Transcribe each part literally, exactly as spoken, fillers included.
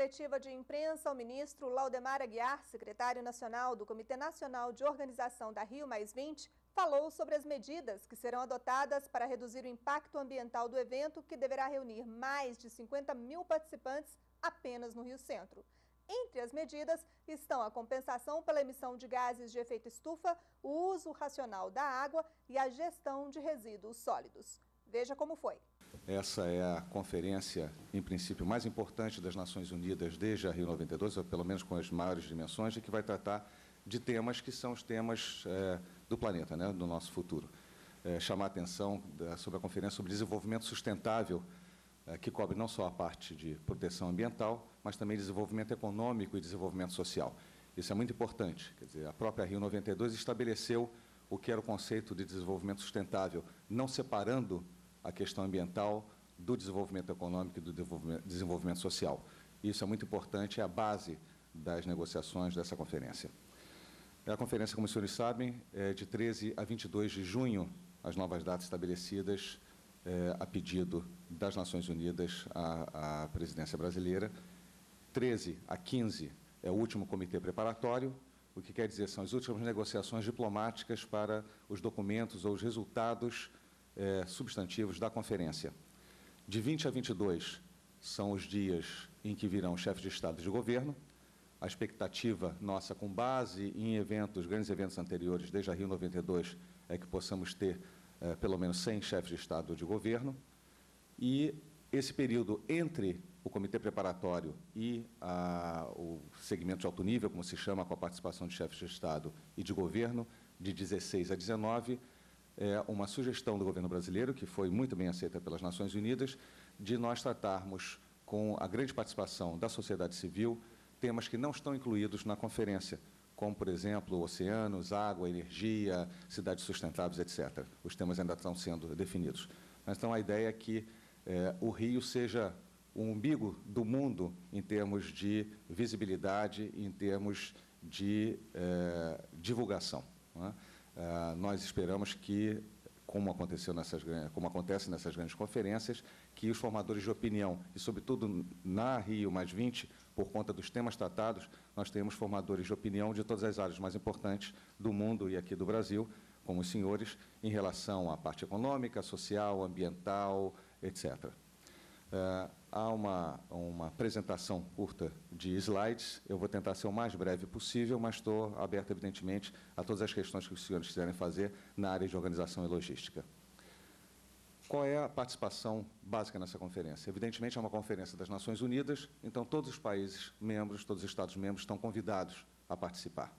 coletiva de imprensa, o ministro Laudemar Aguiar, secretário nacional do Comitê Nacional de Organização da Rio mais vinte, falou sobre as medidas que serão adotadas para reduzir o impacto ambiental do evento, que deverá reunir mais de cinquenta mil participantes apenas no Rio Centro. Entre as medidas estão a compensação pela emissão de gases de efeito estufa, o uso racional da água e a gestão de resíduos sólidos. Veja como foi. Essa é a conferência, em princípio, mais importante das Nações Unidas desde a Rio noventa e dois, ou pelo menos com as maiores dimensões, e que vai tratar de temas que são os temas é, do planeta, né, do nosso futuro. É, chamar a atenção da, sobre a conferência sobre desenvolvimento sustentável, é, que cobre não só a parte de proteção ambiental, mas também desenvolvimento econômico e desenvolvimento social. Isso é muito importante. Quer dizer, a própria Rio noventa e dois estabeleceu o que era o conceito de desenvolvimento sustentável, não separando a questão ambiental do desenvolvimento econômico e do desenvolvimento social. Isso é muito importante, é a base das negociações dessa conferência. A conferência, como os senhores sabem, é de treze a vinte e dois de junho, as novas datas estabelecidas é, a pedido das Nações Unidas à, à presidência brasileira. treze a quinze é o último comitê preparatório, o que quer dizer são as últimas negociações diplomáticas para os documentos ou os resultados É, substantivos da conferência. De vinte a vinte e dois são os dias em que virão chefes de Estado e de governo. A expectativa nossa, com base em eventos, grandes eventos anteriores, desde a Rio noventa e dois, é que possamos ter é, pelo menos cem chefes de Estado e de governo. E esse período entre o comitê preparatório e a, o segmento de alto nível, como se chama, com a participação de chefes de Estado e de governo, de dezesseis a dezenove, é uma sugestão do governo brasileiro, que foi muito bem aceita pelas Nações Unidas, de nós tratarmos com a grande participação da sociedade civil temas que não estão incluídos na conferência, como, por exemplo, oceanos, água, energia, cidades sustentáveis, etcétera. Os temas ainda estão sendo definidos. Mas, então, a ideia é que é, o Rio seja o umbigo do mundo em termos de visibilidade, em termos de é, divulgação, não é? Uh, nós esperamos que, como, aconteceu nessas, como acontece nessas grandes conferências, que os formadores de opinião, e sobretudo na Rio mais vinte, por conta dos temas tratados, nós temos formadores de opinião de todas as áreas mais importantes do mundo e aqui do Brasil, como os senhores, em relação à parte econômica, social, ambiental, etcétera. Uh, há uma, uma apresentação curta de slides, eu vou tentar ser o mais breve possível, mas estou aberto, evidentemente, a todas as questões que os senhores quiserem fazer na área de organização e logística. Qual é a participação básica nessa conferência? Evidentemente, é uma conferência das Nações Unidas, então todos os países membros, todos os Estados-membros estão convidados a participar.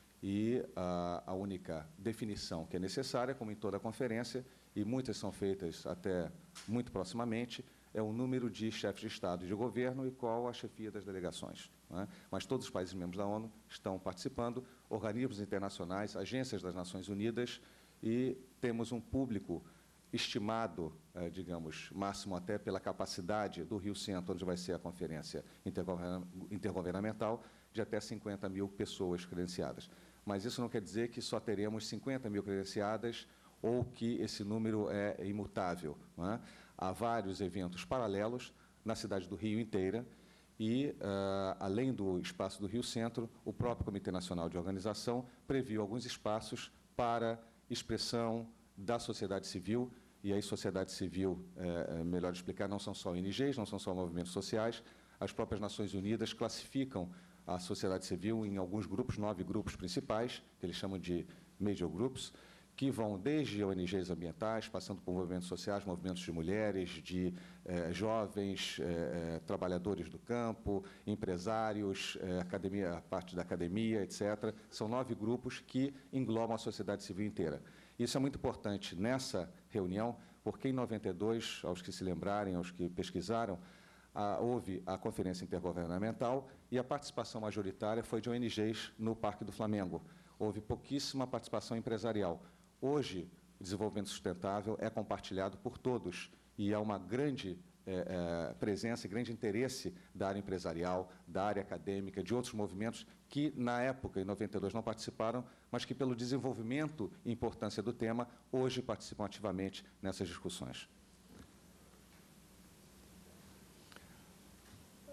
E a, a única definição que é necessária, como em toda a conferência, e muitas são feitas até muito proximamente, é o número de chefes de Estado e de governo e qual a chefia das delegações, não é? Mas todos os países membros da ONU estão participando, organismos internacionais, agências das Nações Unidas, e temos um público estimado, eh, digamos, máximo até pela capacidade do Rio Centro, onde vai ser a conferência intergovernamental, de até cinquenta mil pessoas credenciadas. Mas isso não quer dizer que só teremos cinquenta mil credenciadas ou que esse número é imutável, não é? Há vários eventos paralelos na cidade do Rio inteira e, uh, além do espaço do Rio Centro, o próprio Comitê Nacional de Organização previu alguns espaços para expressão da sociedade civil, e aí sociedade civil, é, é melhor explicar, não são só O N Gs, não são só movimentos sociais, as próprias Nações Unidas classificam a sociedade civil em alguns grupos, nove grupos principais, que eles chamam de major groups, que vão desde O N Gs ambientais, passando por movimentos sociais, movimentos de mulheres, de eh, jovens, eh, trabalhadores do campo, empresários, eh, academia, a parte da academia, etcétera. São nove grupos que englobam a sociedade civil inteira. Isso é muito importante nessa reunião, porque em noventa e dois, aos que se lembrarem, aos que pesquisaram, ah, houve a Conferência Intergovernamental e a participação majoritária foi de O N Gs no Parque do Flamengo. Houve pouquíssima participação empresarial. Hoje, o desenvolvimento sustentável é compartilhado por todos e há uma grande é, é, presença e grande interesse da área empresarial, da área acadêmica, de outros movimentos que, na época, em noventa e dois, não participaram, mas que, pelo desenvolvimento e importância do tema, hoje participam ativamente nessas discussões.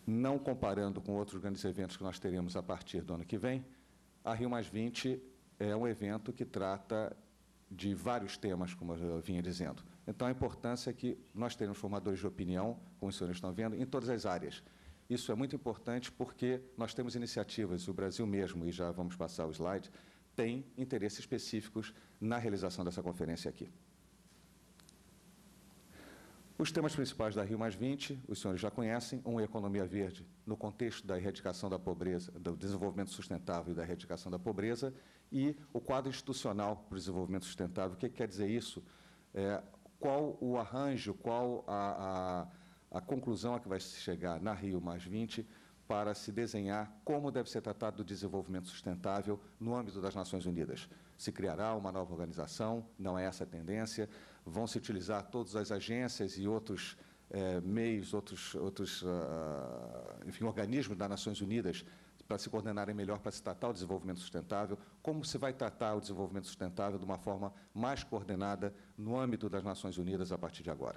não comparando com outros grandes eventos que nós teremos a partir do ano que vem, a Rio mais vinte é um evento que trata de vários temas, como eu vinha dizendo. Então, a importância é que nós tenhamos formadores de opinião, como os senhores estão vendo, em todas as áreas. Isso é muito importante porque nós temos iniciativas, o Brasil mesmo, e já vamos passar o slide, tem interesses específicos na realização dessa conferência aqui. Os temas principais da Rio mais vinte, os senhores já conhecem, uma economia verde no contexto da erradicação da pobreza, do desenvolvimento sustentável e da erradicação da pobreza, e o quadro institucional para o desenvolvimento sustentável. O que quer dizer isso? É, qual o arranjo, qual a, a, a conclusão a que vai se chegar na Rio mais vinte para se desenhar como deve ser tratado o desenvolvimento sustentável no âmbito das Nações Unidas. Se criará uma nova organização, não é essa a tendência, vão se utilizar todas as agências e outros eh, meios, outros, outros uh, enfim, organismos das Nações Unidas para se coordenarem melhor para se tratar o desenvolvimento sustentável, como se vai tratar o desenvolvimento sustentável de uma forma mais coordenada no âmbito das Nações Unidas a partir de agora.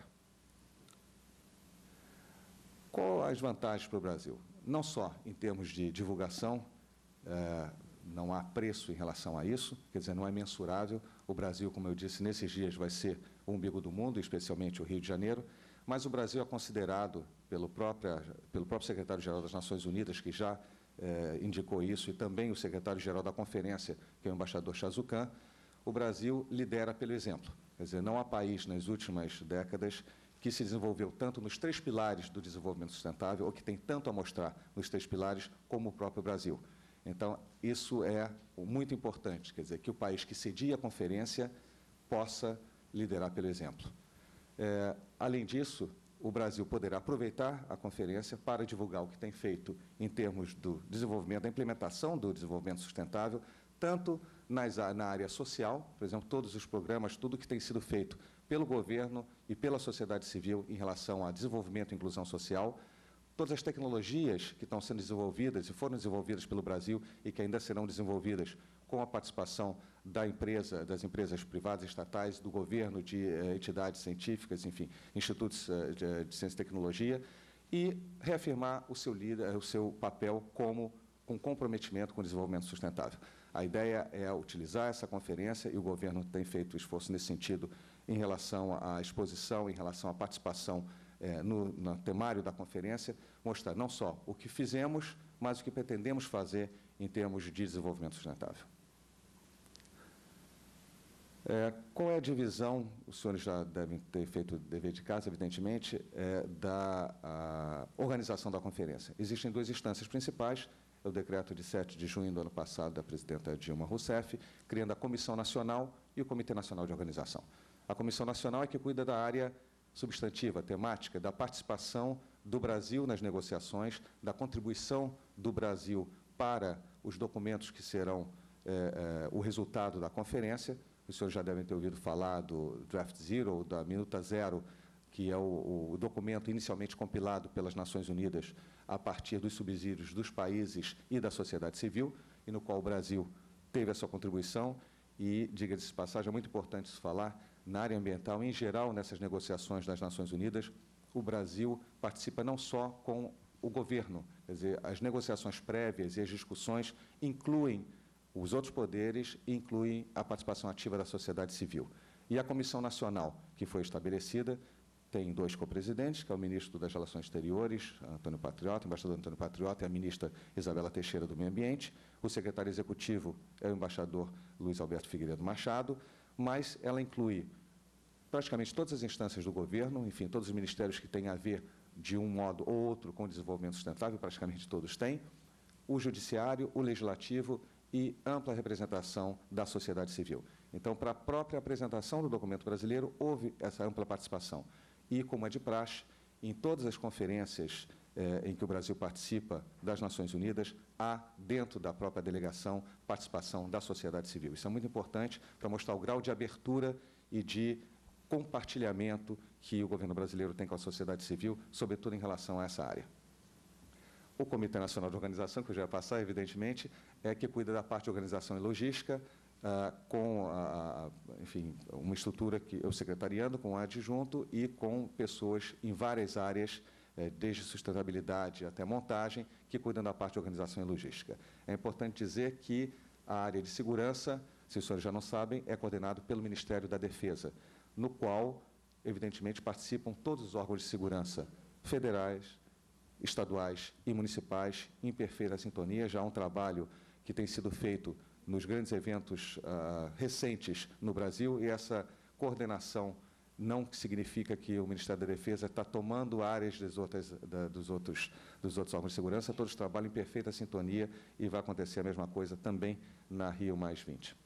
Quais as vantagens para o Brasil? Não só em termos de divulgação, eh, não há preço em relação a isso, quer dizer, não é mensurável. O Brasil, como eu disse, nesses dias vai ser o umbigo do mundo, especialmente o Rio de Janeiro, mas o Brasil é considerado pelo próprio, pelo próprio secretário-geral das Nações Unidas, que já eh, indicou isso, e também o secretário-geral da conferência, que é o embaixador Chazucan, o Brasil lidera pelo exemplo. Quer dizer, não há país nas últimas décadas que se desenvolveu tanto nos três pilares do desenvolvimento sustentável, ou que tem tanto a mostrar nos três pilares, como o próprio Brasil. Então, isso é muito importante, quer dizer, que o país que cedia a conferência possa liderar pelo exemplo. É, além disso, o Brasil poderá aproveitar a conferência para divulgar o que tem feito em termos do desenvolvimento, da implementação do desenvolvimento sustentável, tanto nas, na área social, por exemplo, todos os programas, tudo que tem sido feito pelo governo e pela sociedade civil em relação a desenvolvimento e inclusão social, todas as tecnologias que estão sendo desenvolvidas e foram desenvolvidas pelo Brasil e que ainda serão desenvolvidas com a participação da empresa, das empresas privadas e estatais, do governo, de eh, entidades científicas, enfim, institutos eh, de, de ciência e tecnologia, e reafirmar o seu, líder, o seu papel como com comprometimento com o desenvolvimento sustentável. A ideia é utilizar essa conferência, e o governo tem feito esforço nesse sentido em relação à exposição, em relação à participação eh, no, no temário da conferência, mostrar não só o que fizemos, mas o que pretendemos fazer em termos de desenvolvimento sustentável. É, qual é a divisão, os senhores já devem ter feito o dever de casa, evidentemente, é, da a organização da conferência? Existem duas instâncias principais, é o decreto de sete de junho do ano passado da presidenta Dilma Rousseff, criando a Comissão Nacional e o Comitê Nacional de Organização. A Comissão Nacional é que cuida da área substantiva, temática, da participação do Brasil nas negociações, da contribuição do Brasil para os documentos que serão é, é, o resultado da conferência. Os senhores já devem ter ouvido falar do Draft Zero, da Minuta Zero, que é o, o documento inicialmente compilado pelas Nações Unidas a partir dos subsídios dos países e da sociedade civil, e no qual o Brasil teve a sua contribuição. E, diga-se de passagem, é muito importante se falar, na área ambiental, em geral, nessas negociações das Nações Unidas, o Brasil participa não só com o governo, quer dizer, as negociações prévias e as discussões incluem os outros poderes, incluem a participação ativa da sociedade civil. E a Comissão Nacional, que foi estabelecida, tem dois co-presidentes, que é o ministro das Relações Exteriores, Antônio Patriota, o embaixador Antônio Patriota, e a ministra Isabela Teixeira do Meio Ambiente. O secretário executivo é o embaixador Luiz Alberto Figueiredo Machado, mas ela inclui praticamente todas as instâncias do governo, enfim, todos os ministérios que têm a ver, de um modo ou outro, com o desenvolvimento sustentável, praticamente todos têm, o judiciário, o legislativo e ampla representação da sociedade civil. Então, para a própria apresentação do documento brasileiro, houve essa ampla participação. E, como é de praxe, em todas as conferências eh, em que o Brasil participa das Nações Unidas, há, dentro da própria delegação, participação da sociedade civil. Isso é muito importante para mostrar o grau de abertura e de compartilhamento que o governo brasileiro tem com a sociedade civil, sobretudo em relação a essa área. O Comitê Nacional de Organização, que eu já ia passar, evidentemente, é que cuida da parte de organização e logística, ah, com, a, a, enfim, uma estrutura que eu secretariando, com um adjunto e com pessoas em várias áreas é, desde sustentabilidade até montagem, que cuidam da parte de organização e logística. É importante dizer que a área de segurança, se os senhores já não sabem, é coordenado pelo Ministério da Defesa, no qual, evidentemente, participam todos os órgãos de segurança federais, estaduais e municipais, em perfeita sintonia. Já há um trabalho que tem sido feito nos grandes eventos uh, recentes no Brasil, e essa coordenação não significa que o Ministério da Defesa está tomando áreas das outras, da, dos, outros, dos outros órgãos de segurança. Todos trabalham em perfeita sintonia e vai acontecer a mesma coisa também na Rio mais vinte.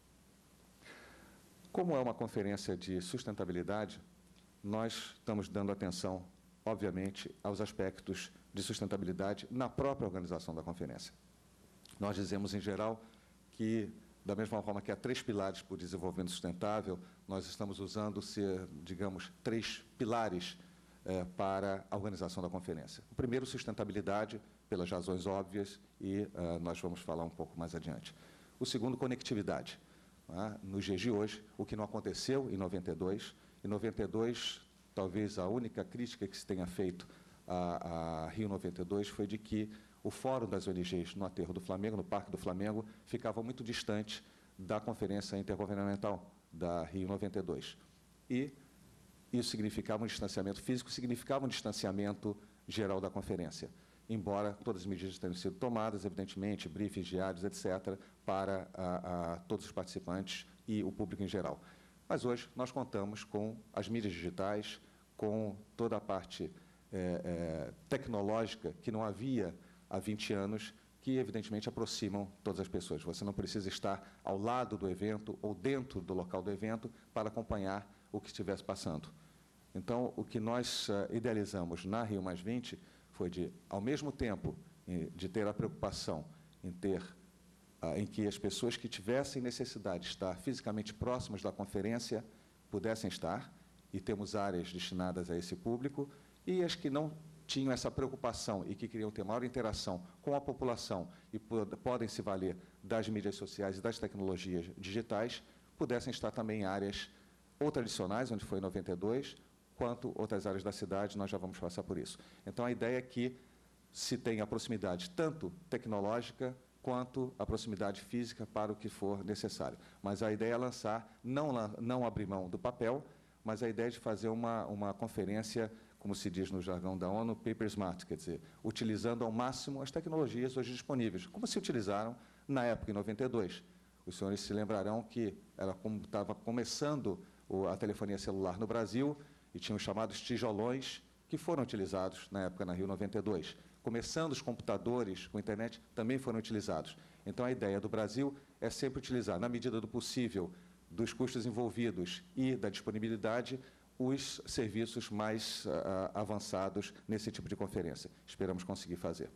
Como é uma conferência de sustentabilidade, nós estamos dando atenção, obviamente, aos aspectos de sustentabilidade na própria organização da conferência. Nós dizemos, em geral, que, da mesma forma que há três pilares para o desenvolvimento sustentável, nós estamos usando, se, digamos, três pilares eh, para a organização da conferência. O primeiro, sustentabilidade, pelas razões óbvias, e uh, nós vamos falar um pouco mais adiante. O segundo, conectividade. Né? Nos dias de hoje, o que não aconteceu em noventa e dois, em noventa e dois, talvez a única crítica que se tenha feito a, a Rio noventa e dois foi de que o Fórum das O N Gs no Aterro do Flamengo, no Parque do Flamengo, ficava muito distante da Conferência Intergovernamental da Rio noventa e dois. E isso significava um distanciamento físico, significava um distanciamento geral da conferência, embora todas as medidas tenham sido tomadas, evidentemente, briefings diários, etcétera, para a, a todos os participantes e o público em geral. Mas hoje nós contamos com as mídias digitais, com toda a parte é, é, tecnológica que não havia há vinte anos, que, evidentemente, aproximam todas as pessoas. Você não precisa estar ao lado do evento ou dentro do local do evento para acompanhar o que estivesse passando. Então, o que nós uh, idealizamos na Rio mais vinte foi de, ao mesmo tempo, de ter a preocupação em ter, uh, em que as pessoas que tivessem necessidade de estar fisicamente próximas da conferência pudessem estar, e temos áreas destinadas a esse público, e as que não tinham essa preocupação e que queriam ter maior interação com a população e pod podem se valer das mídias sociais e das tecnologias digitais, pudessem estar também em áreas ou tradicionais, onde foi em noventa e dois, quanto outras áreas da cidade, nós já vamos passar por isso. Então, a ideia é que se tenha a proximidade tanto tecnológica quanto a proximidade física para o que for necessário. Mas a ideia é lançar, não, não abrir mão do papel, mas a ideia é de fazer uma, uma conferência, como se diz no jargão da ONU, paper smart, quer dizer, utilizando ao máximo as tecnologias hoje disponíveis, como se utilizaram na época, em noventa e dois. Os senhores se lembrarão que era como estava começando a telefonia celular no Brasil e tinham os chamados tijolões que foram utilizados na época na Rio noventa e dois. Começando os computadores com internet, também foram utilizados. Então, a ideia do Brasil é sempre utilizar, na medida do possível, dos custos envolvidos e da disponibilidade, os serviços mais uh, avançados nesse tipo de conferência. Esperamos conseguir fazer.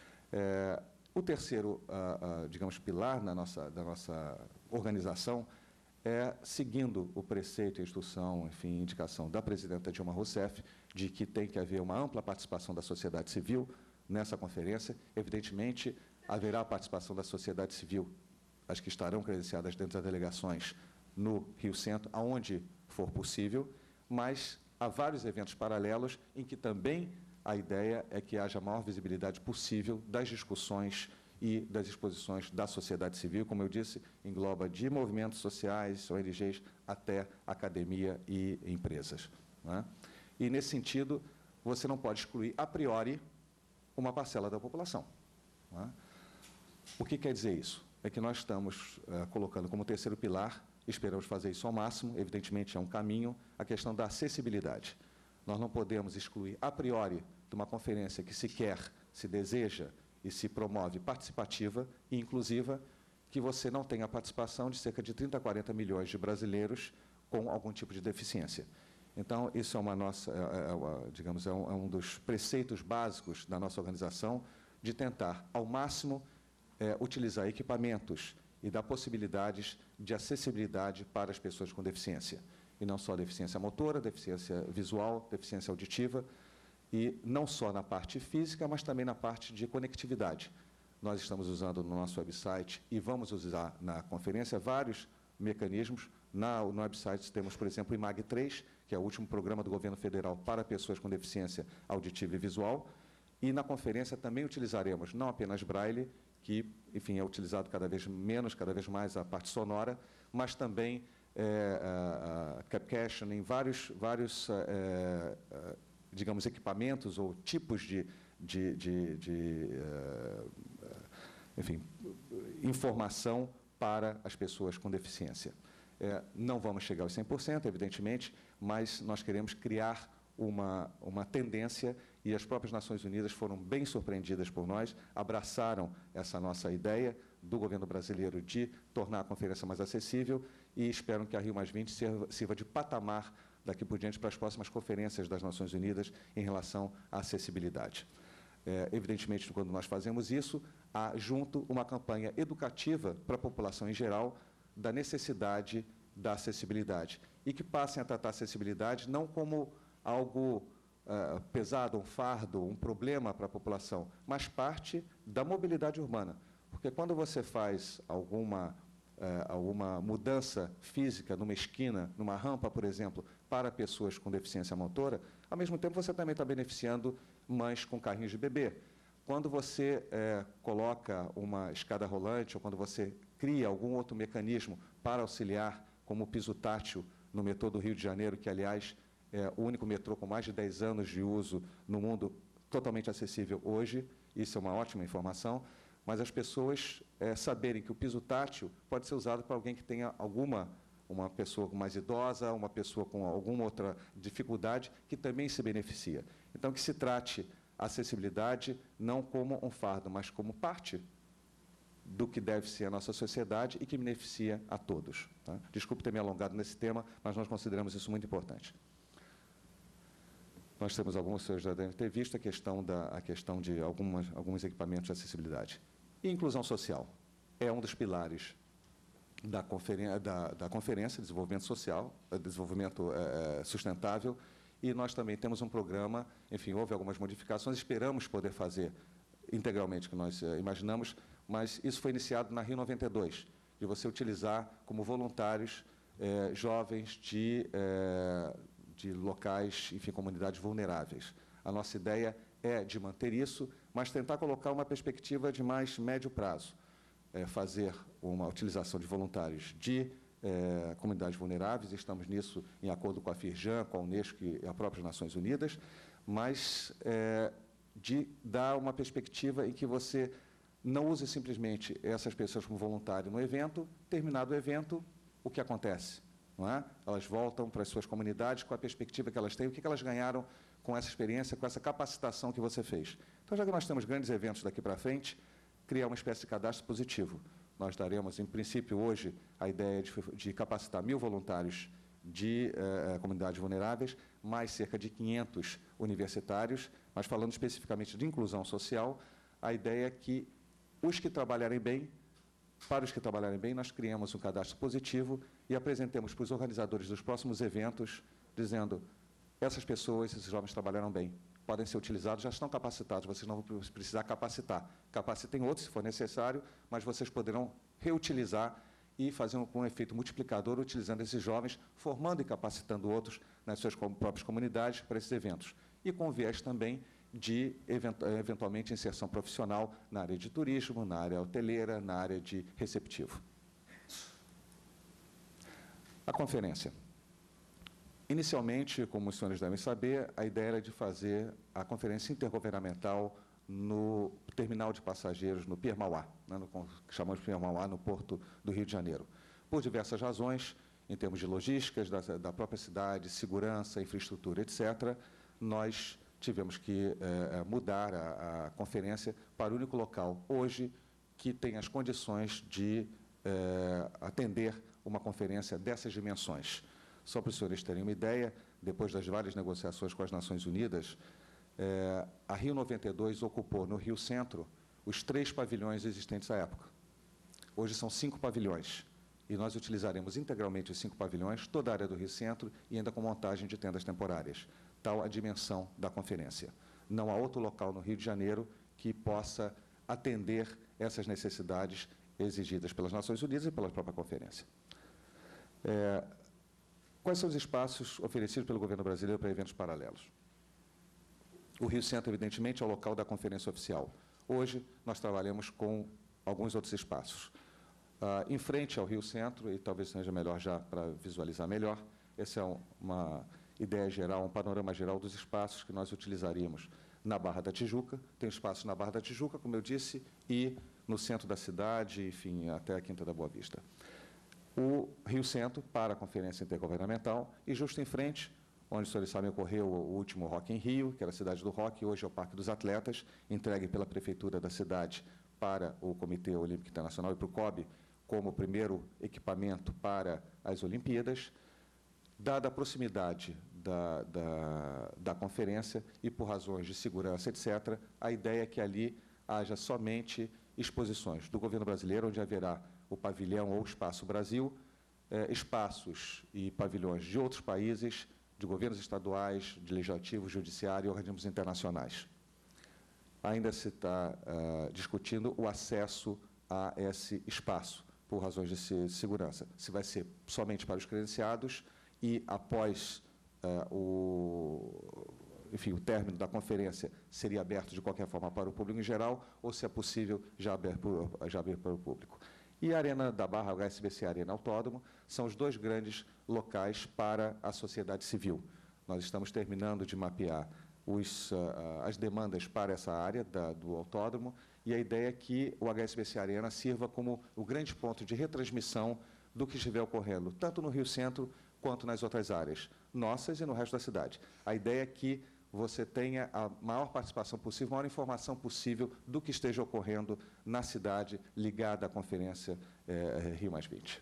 É, o terceiro, uh, uh, digamos, pilar na nossa, da nossa organização é, seguindo o preceito e a instrução, enfim, indicação da presidenta Dilma Rousseff, de que tem que haver uma ampla participação da sociedade civil nessa conferência. Evidentemente, haverá a participação da sociedade civil, as que estarão credenciadas dentro das delegações no Rio Centro, aonde for possível, mas há vários eventos paralelos em que também a ideia é que haja a maior visibilidade possível das discussões e das exposições da sociedade civil. Como eu disse, engloba de movimentos sociais, O N Gs, até academia e empresas. Não é? E, nesse sentido, você não pode excluir, a priori, uma parcela da população. Não é? O que quer dizer isso? É que nós estamos uh, colocando como terceiro pilar, esperamos fazer isso ao máximo, evidentemente é um caminho, a questão da acessibilidade. Nós não podemos excluir, a priori, de uma conferência que se quer, se deseja e se promove participativa e inclusiva, que você não tenha a participação de cerca de trinta a quarenta milhões de brasileiros com algum tipo de deficiência. Então, isso é uma nossa, é, é, digamos, é um, é um dos preceitos básicos da nossa organização, de tentar, ao máximo, é, utilizar equipamentos e dar possibilidades de acessibilidade para as pessoas com deficiência. E não só deficiência motora, deficiência visual, deficiência auditiva, e não só na parte física, mas também na parte de conectividade. Nós estamos usando no nosso website, e vamos usar na conferência, vários mecanismos, Na, no website temos, por exemplo, o IMAG três, que é o último programa do governo federal para pessoas com deficiência auditiva e visual. E na conferência também utilizaremos não apenas Braille, que, enfim, é utilizado cada vez menos, cada vez mais a parte sonora, mas também é, a, a captioning, vários, vários é, é, digamos, equipamentos ou tipos de, de, de, de é, enfim, informação para as pessoas com deficiência. É, não vamos chegar aos cem por cento, evidentemente, mas nós queremos criar uma, uma tendência, e as próprias Nações Unidas foram bem surpreendidas por nós, abraçaram essa nossa ideia do governo brasileiro de tornar a conferência mais acessível e esperam que a Rio mais vinte sirva, sirva de patamar daqui por diante para as próximas conferências das Nações Unidas em relação à acessibilidade. É, evidentemente, quando nós fazemos isso, há junto uma campanha educativa para a população em geral da necessidade da acessibilidade e que passem a tratar a acessibilidade não como algo uh, pesado, um fardo, um problema para a população, mas parte da mobilidade urbana. Porque quando você faz alguma, uh, alguma mudança física numa esquina, numa rampa, por exemplo, para pessoas com deficiência motora, ao mesmo tempo você também está beneficiando mães com carrinhos de bebê. Quando você eh, coloca uma escada rolante ou quando você cria algum outro mecanismo para auxiliar, como o piso tátil no metrô do Rio de Janeiro, que, aliás, é o único metrô com mais de dez anos de uso no mundo, totalmente acessível hoje, isso é uma ótima informação, mas as pessoas é, saberem que o piso tátil pode ser usado para alguém que tenha alguma, uma pessoa mais idosa, uma pessoa com alguma outra dificuldade, que também se beneficia. Então, que se trate a acessibilidade não como um fardo, mas como parte do que deve ser a nossa sociedade e que beneficia a todos. Tá? Desculpe ter me alongado nesse tema, mas nós consideramos isso muito importante. Nós temos alguns, vocês já devem ter visto, a questão, da, a questão de algumas, alguns equipamentos de acessibilidade. E inclusão social é um dos pilares da, conferen da, da Conferência de Desenvolvimento Social, Desenvolvimento é, Sustentável, e nós também temos um programa, enfim, houve algumas modificações, esperamos poder fazer integralmente o que nós é, imaginamos, mas isso foi iniciado na Rio noventa e dois, de você utilizar como voluntários é, jovens de... É, de locais, enfim, comunidades vulneráveis. A nossa ideia é de manter isso, mas tentar colocar uma perspectiva de mais médio prazo, é, fazer uma utilização de voluntários de é, comunidades vulneráveis, estamos nisso em acordo com a Firjan, com a Unesco e as próprias Nações Unidas, mas é, de dar uma perspectiva em que você não use simplesmente essas pessoas como voluntário no evento, terminado o evento, o que acontece? Não é? Elas voltam para as suas comunidades com a perspectiva que elas têm, o que elas ganharam com essa experiência, com essa capacitação que você fez. Então, já que nós temos grandes eventos daqui para frente, criar uma espécie de cadastro positivo. Nós daremos, em princípio, hoje, a ideia de, de capacitar mil voluntários de eh, comunidades vulneráveis, mais cerca de quinhentos universitários, mas falando especificamente de inclusão social, a ideia é que os que trabalharem bem, para os que trabalharem bem, nós criamos um cadastro positivo e apresentemos para os organizadores dos próximos eventos, dizendo, essas pessoas, esses jovens trabalharam bem, podem ser utilizados, já estão capacitados, vocês não vão precisar capacitar. Capacitem outros, se for necessário, mas vocês poderão reutilizar e fazer um, um efeito multiplicador utilizando esses jovens, formando e capacitando outros nas suas próprias comunidades para esses eventos. E com viés também de, eventualmente, inserção profissional na área de turismo, na área hoteleira, na área de receptivo. A conferência. Inicialmente, como os senhores devem saber, a ideia era de fazer a conferência intergovernamental no terminal de passageiros, no Pier Mauá, né, no, que chamamos de Pier Mauá, no Porto do Rio de Janeiro. Por diversas razões, em termos de logísticas da, da própria cidade, segurança, infraestrutura, etcétera, nós tivemos que eh, mudar a, a conferência para o único local, hoje, que tem as condições de eh, atender uma conferência dessas dimensões. Só para os senhores terem uma ideia, depois das várias negociações com as Nações Unidas, eh, a Rio noventa e dois ocupou no Rio Centro os três pavilhões existentes à época. Hoje são cinco pavilhões, e nós utilizaremos integralmente os cinco pavilhões, toda a área do Rio Centro, e ainda com montagem de tendas temporárias. Tal a dimensão da conferência. Não há outro local no Rio de Janeiro que possa atender essas necessidades exigidas pelas Nações Unidas e pela própria conferência. É, quais são os espaços oferecidos pelo governo brasileiro para eventos paralelos? O Rio Centro, evidentemente, é o local da conferência oficial. Hoje, nós trabalhamos com alguns outros espaços. Uh, em frente ao Rio Centro, e talvez seja melhor já para visualizar melhor, essa é um, uma ideia geral, um panorama geral dos espaços que nós utilizaríamos na Barra da Tijuca. Tem espaços na Barra da Tijuca, como eu disse, e no centro da cidade, enfim, até a Quinta da Boa Vista. O Rio Centro para a Conferência Intergovernamental e justo em frente, onde, senhores sabem, ocorreu o último Rock em Rio, que era a cidade do rock, hoje é o Parque dos Atletas, entregue pela Prefeitura da cidade para o Comitê Olímpico Internacional e para o C O B como primeiro equipamento para as Olimpíadas. Dada a proximidade da, da, da conferência e por razões de segurança, etcétera, a ideia é que ali haja somente exposições do governo brasileiro, onde haverá o pavilhão ou Espaço Brasil, eh, espaços e pavilhões de outros países, de governos estaduais, de legislativo, judiciário e organismos internacionais. Ainda se está uh, discutindo o acesso a esse espaço, por razões de, se, de segurança. Se vai ser somente para os credenciados e, após uh, o, enfim, o término da conferência, seria aberto de qualquer forma para o público em geral, ou, se é possível, já aberto, já aberto para o público. E a Arena da Barra, a H S B C Arena Autódromo, são os dois grandes locais para a sociedade civil. Nós estamos terminando de mapear os, uh, as demandas para essa área da, do autódromo, e a ideia é que o H S B C Arena sirva como o grande ponto de retransmissão do que estiver ocorrendo, tanto no Rio Centro quanto nas outras áreas, nossas e no resto da cidade. A ideia é que você tenha a maior participação possível, a maior informação possível do que esteja ocorrendo na cidade ligada à Conferência eh, Rio mais vinte.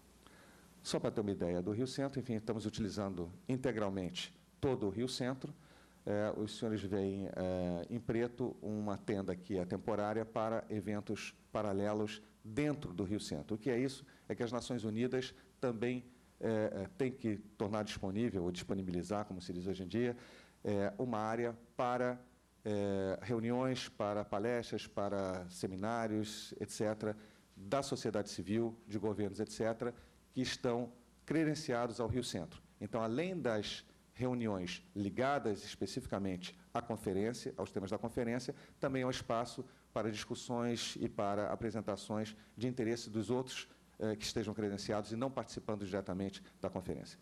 Só para ter uma ideia do Rio Centro, enfim, estamos utilizando integralmente todo o Rio Centro. Eh, os senhores veem eh, em preto uma tenda que é temporária para eventos paralelos dentro do Rio Centro. O que é isso? É que as Nações Unidas também eh, têm que tornar disponível, ou disponibilizar, como se diz hoje em dia, É, uma área para é, reuniões, para palestras, para seminários, etcétera, da sociedade civil, de governos, etcétera, que estão credenciados ao Rio Centro. Então, além das reuniões ligadas especificamente à conferência, aos temas da conferência, também é um espaço para discussões e para apresentações de interesse dos outros é, que estejam credenciados e não participando diretamente da conferência.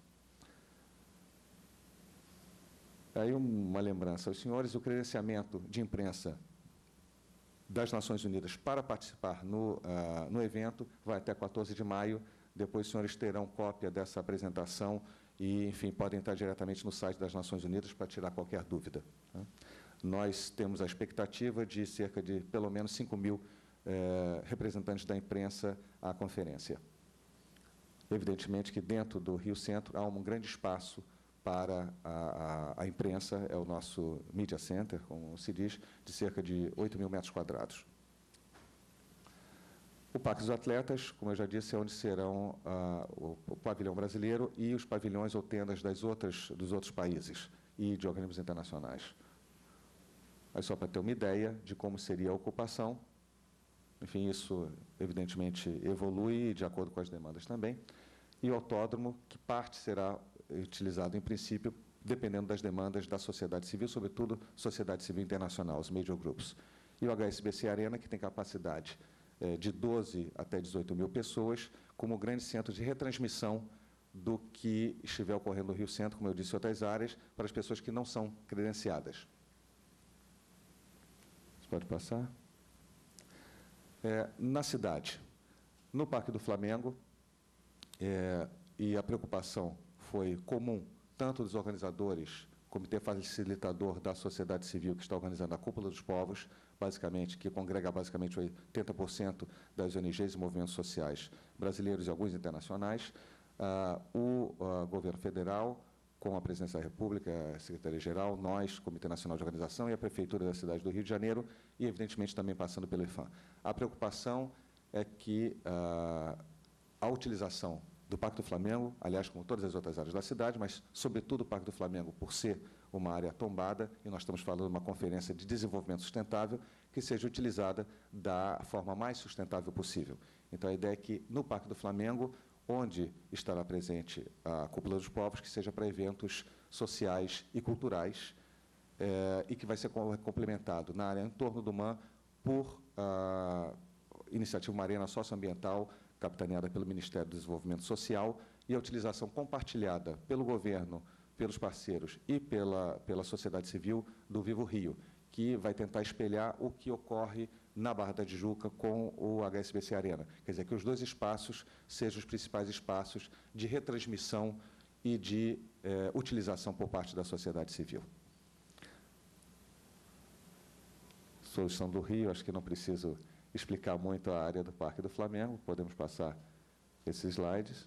Aí uma lembrança aos senhores, o credenciamento de imprensa das Nações Unidas para participar no, uh, no evento vai até quatorze de maio, depois os senhores terão cópia dessa apresentação e, enfim, podem entrar diretamente no site das Nações Unidas para tirar qualquer dúvida. Né? Nós temos a expectativa de cerca de, pelo menos, cinco mil eh, representantes da imprensa à conferência. Evidentemente que dentro do Rio Centro há um grande espaço para a, a, a imprensa, é o nosso Media Center, como se diz, de cerca de oito mil metros quadrados. O Parque dos Atletas, como eu já disse, é onde serão ah, o, o pavilhão brasileiro e os pavilhões ou tendas das outras, dos outros países e de organismos internacionais. Mas só para ter uma ideia de como seria a ocupação, enfim, isso evidentemente evolui de acordo com as demandas também, e o autódromo, que parte será utilizado, em princípio, dependendo das demandas da sociedade civil, sobretudo sociedade civil internacional, os major groups. E o H S B C Arena, que tem capacidade eh, de doze até dezoito mil pessoas, como grande centro de retransmissão do que estiver ocorrendo no Rio Centro, como eu disse, em outras áreas, para as pessoas que não são credenciadas. Você pode passar? É, na cidade, no Parque do Flamengo, é, e a preocupação foi comum, tanto dos organizadores, Comitê Facilitador da Sociedade Civil, que está organizando a Cúpula dos Povos, basicamente, que congrega basicamente oitenta por cento das O N Gs e movimentos sociais brasileiros e alguns internacionais, ah, o ah, governo federal, com a Presidência da República, a Secretaria-Geral, nós, Comitê Nacional de Organização, e a Prefeitura da cidade do Rio de Janeiro, e, evidentemente, também passando pelo I F A M. A preocupação é que ah, a utilização do Parque do Flamengo, aliás, como todas as outras áreas da cidade, mas, sobretudo, o Parque do Flamengo, por ser uma área tombada, e nós estamos falando de uma conferência de desenvolvimento sustentável, que seja utilizada da forma mais sustentável possível. Então, a ideia é que, no Parque do Flamengo, onde estará presente a Cúpula dos Povos, que seja para eventos sociais e culturais, eh, e que vai ser complementado na área em torno do M A M por a iniciativa Uma Arena Socioambiental, capitaneada pelo Ministério do Desenvolvimento Social, e a utilização compartilhada pelo governo, pelos parceiros e pela, pela sociedade civil do Vivo Rio, que vai tentar espelhar o que ocorre na Barra da Tijuca com o H S B C Arena. Quer dizer, que os dois espaços sejam os principais espaços de retransmissão e de eh, utilização por parte da sociedade civil. Solução do Rio, acho que não preciso explicar muito a área do Parque do Flamengo, podemos passar esses slides.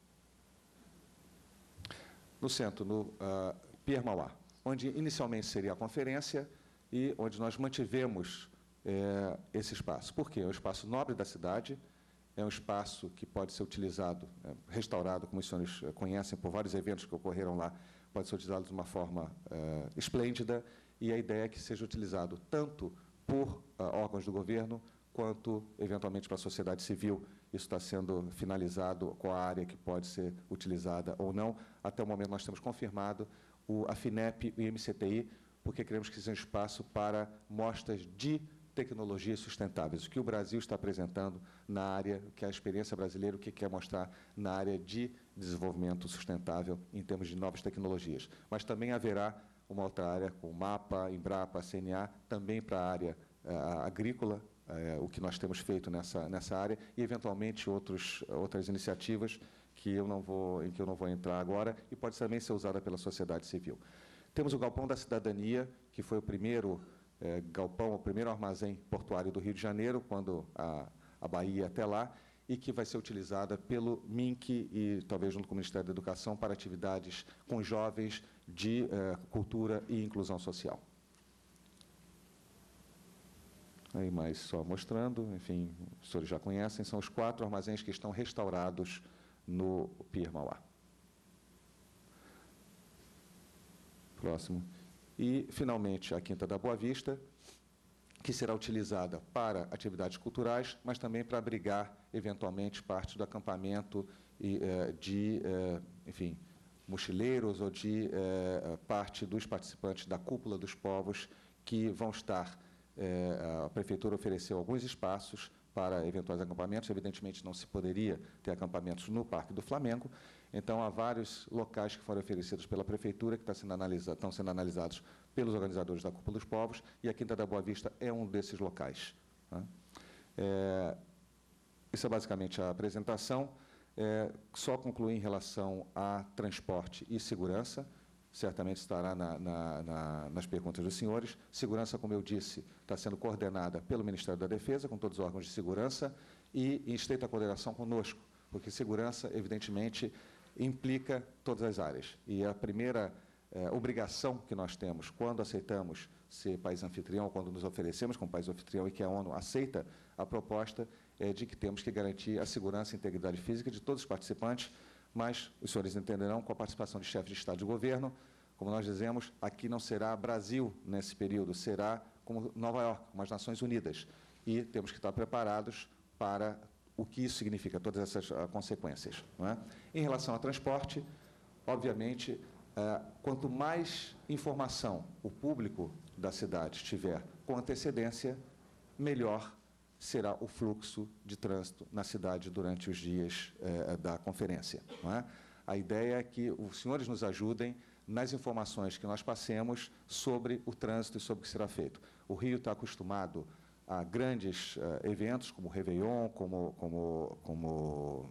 No centro, no uh, Pier Mauá, onde inicialmente seria a conferência e onde nós mantivemos eh, esse espaço. Por quê? É um espaço nobre da cidade, é um espaço que pode ser utilizado, é, restaurado, como os senhores conhecem, por vários eventos que ocorreram lá, pode ser utilizado de uma forma eh, esplêndida, e a ideia é que seja utilizado tanto por uh, órgãos do governo, quanto, eventualmente, para a sociedade civil. Isso está sendo finalizado com a área que pode ser utilizada ou não. Até o momento, nós temos confirmado o, a FINEP e o M C T I, porque queremos que seja um espaço para mostras de tecnologias sustentáveis, o que o Brasil está apresentando na área, que é a experiência brasileira, o que quer mostrar na área de desenvolvimento sustentável em termos de novas tecnologias. Mas também haverá uma outra área com MAPA, Embrapa, C N A, também para a área uh, agrícola, É, o que nós temos feito nessa, nessa área, e, eventualmente, outros, outras iniciativas que eu não vou, em que eu não vou entrar agora, e pode também ser usada pela sociedade civil. Temos o Galpão da Cidadania, que foi o primeiro é, galpão, o primeiro armazém portuário do Rio de Janeiro, quando a, a Bahia ia até lá, e que vai ser utilizada pelo M I N C e, talvez, junto com o Ministério da Educação, para atividades com jovens de é, cultura e inclusão social. Aí mais só mostrando, enfim, os senhores já conhecem, são os quatro armazéns que estão restaurados no Pier Mauá. Próximo. E, finalmente, a Quinta da Boa Vista, que será utilizada para atividades culturais, mas também para abrigar, eventualmente, parte do acampamento e, eh, de, eh, enfim, mochileiros ou de eh, parte dos participantes da Cúpula dos Povos que vão estar. É, a Prefeitura ofereceu alguns espaços para eventuais acampamentos. Evidentemente, não se poderia ter acampamentos no Parque do Flamengo. Então, há vários locais que foram oferecidos pela Prefeitura, que está sendo analisa, estão sendo analisados pelos organizadores da Cúpula dos Povos, e a Quinta da Boa Vista é um desses locais. Né? É, isso é basicamente a apresentação. É, só concluir em relação a transporte e segurança. Certamente estará na, na, na, nas perguntas dos senhores. Segurança, como eu disse, está sendo coordenada pelo Ministério da Defesa, com todos os órgãos de segurança, e em estreita coordenação conosco, porque segurança, evidentemente, implica todas as áreas. E a primeira eh, obrigação que nós temos, quando aceitamos ser país anfitrião, quando nos oferecemos como país anfitrião e que a ONU aceita a proposta, é de que temos que garantir a segurança e integridade física de todos os participantes, mas os senhores entenderão, com a participação de chefes de Estado e de governo, como nós dizemos, aqui não será Brasil nesse período, será como Nova York, como as Nações Unidas. E temos que estar preparados para o que isso significa, todas essas uh, consequências. Não é? Em relação ao transporte, obviamente, uh, quanto mais informação o público da cidade tiver com antecedência, melhor será o fluxo de trânsito na cidade durante os dias eh, da conferência. Não é? A ideia é que os senhores nos ajudem nas informações que nós passemos sobre o trânsito e sobre o que será feito. O Rio está acostumado a grandes eh, eventos, como o Réveillon, como, como, como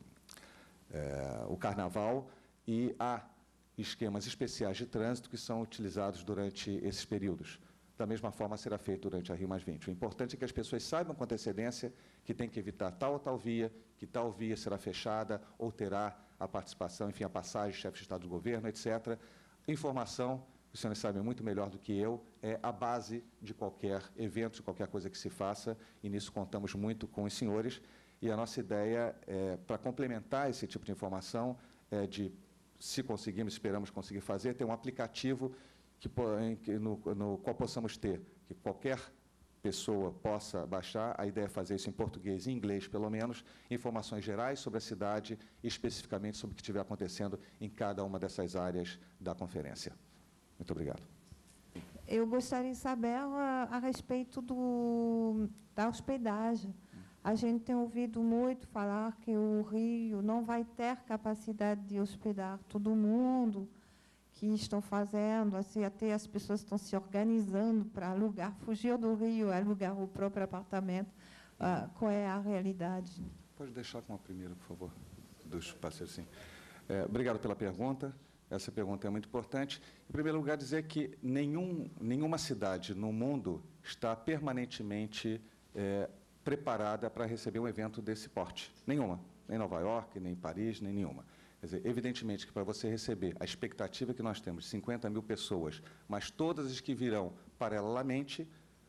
eh, o Carnaval, e há esquemas especiais de trânsito que são utilizados durante esses períodos. Da mesma forma, será feito durante a Rio mais vinte. O importante é que as pessoas saibam com antecedência que tem que evitar tal ou tal via, que tal via será fechada ou terá a participação, enfim, a passagem, chefe de Estado do Governo, etcétera. Informação, os senhores sabem muito melhor do que eu, é a base de qualquer evento, de qualquer coisa que se faça, e nisso contamos muito com os senhores. E a nossa ideia, é, para complementar esse tipo de informação, é de, se conseguirmos, esperamos conseguir fazer, ter um aplicativo Que, no, no qual possamos ter que qualquer pessoa possa baixar. A ideia é fazer isso em português e inglês, pelo menos, informações gerais sobre a cidade, especificamente sobre o que estiver acontecendo em cada uma dessas áreas da conferência. Muito obrigado. Eu gostaria de saber a, a respeito do, da hospedagem. A gente tem ouvido muito falar que o Rio não vai ter capacidade de hospedar todo mundo, que estão fazendo, assim, até as pessoas estão se organizando para alugar, fugir do Rio, alugar o próprio apartamento. Ah, qual é a realidade? Pode deixar com a primeira, por favor, dos parceiros, sim. É, obrigado pela pergunta. Essa pergunta é muito importante. Em primeiro lugar, dizer que nenhum, nenhuma cidade no mundo está permanentemente é, preparada para receber um evento desse porte. Nenhuma. Nem Nova York, nem Paris, nem nenhuma. Quer dizer, evidentemente que para você receber a expectativa que nós temos de cinquenta mil pessoas, mas todas as que virão paralelamente,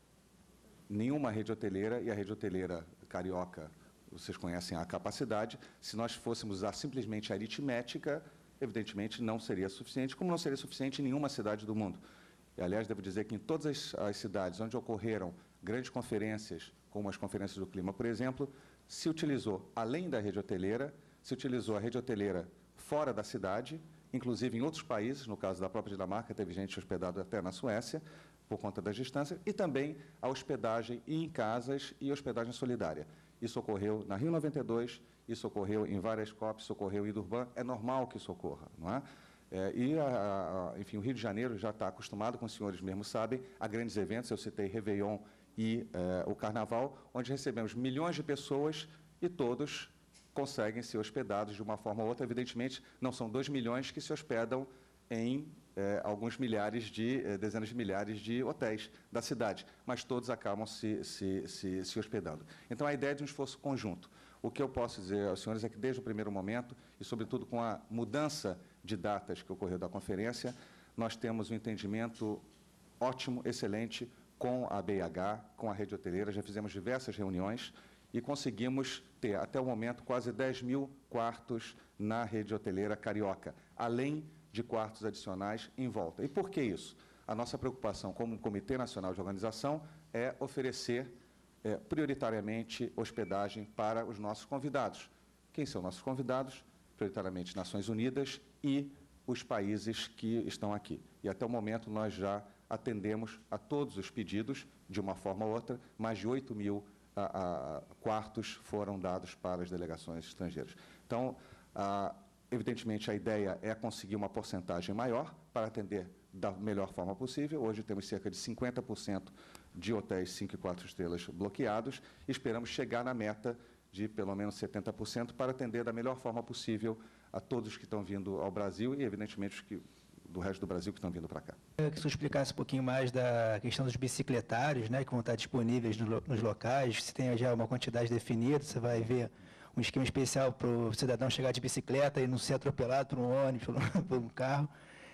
nenhuma rede hoteleira, e a rede hoteleira carioca, vocês conhecem a capacidade, se nós fôssemos usar simplesmente a aritmética, evidentemente não seria suficiente, como não seria suficiente em nenhuma cidade do mundo. E, aliás, devo dizer que em todas as, as cidades onde ocorreram grandes conferências, como as conferências do clima, por exemplo, se utilizou, além da rede hoteleira, se utilizou a rede hoteleira fora da cidade, inclusive em outros países, no caso da própria Dinamarca, teve gente hospedada até na Suécia, por conta das distâncias, e também a hospedagem em casas e hospedagem solidária. Isso ocorreu na Rio noventa e dois, isso ocorreu em várias COPs, isso ocorreu em Durban, é normal que isso ocorra, não é? É, e, a, a, enfim, o Rio de Janeiro já está acostumado, como os senhores mesmos sabem, a grandes eventos, eu citei Réveillon e é, o Carnaval, onde recebemos milhões de pessoas e todos conseguem ser hospedados de uma forma ou outra. Evidentemente, não são dois milhões que se hospedam em eh, alguns milhares de, eh, dezenas de milhares de hotéis da cidade, mas todos acabam se, se, se, se hospedando. Então, a ideia é de um esforço conjunto. O que eu posso dizer aos senhores é que, desde o primeiro momento, e sobretudo com a mudança de datas que ocorreu da conferência, nós temos um entendimento ótimo, excelente, com a B I H, com a rede hoteleira, já fizemos diversas reuniões, e conseguimos ter, até o momento, quase dez mil quartos na rede hoteleira carioca, além de quartos adicionais em volta. E por que isso? A nossa preocupação como Comitê Nacional de Organização é oferecer é, prioritariamente hospedagem para os nossos convidados. Quem são nossos convidados? Prioritariamente Nações Unidas e os países que estão aqui. E até o momento nós já atendemos a todos os pedidos, de uma forma ou outra, mais de oito mil A, a, quartos foram dados para as delegações estrangeiras. Então, a, evidentemente, a ideia é conseguir uma porcentagem maior para atender da melhor forma possível. Hoje temos cerca de cinquenta por cento de hotéis cinco e quatro estrelas bloqueados e esperamos chegar na meta de pelo menos setenta por cento para atender da melhor forma possível a todos que estão vindo ao Brasil e, evidentemente, os que do resto do Brasil que estão vindo para cá. Eu queria que você explicasse um pouquinho mais da questão dos bicicletários, né, que vão estar disponíveis no, nos locais. Se tem já uma quantidade definida, você vai ver um esquema especial para o cidadão chegar de bicicleta e não ser atropelado por um ônibus, por, por um carro.